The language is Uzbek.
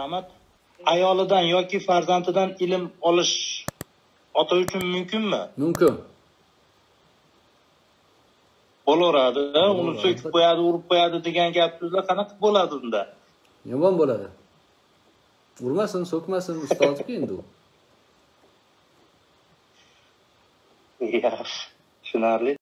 Rahmat. Ayolidan yoki farzandidan ilm olish ota uchun mumkinmi? Mumkin. Bo'laveradi. Uni so'kib qo'yadi, urib qo'yadi degan gap so'zlar qanaqa bo'ladi unda? Yomon bo'ladi. Urmasin, so'kmasin, ustozki endi u. Yaxshi, tushunarli.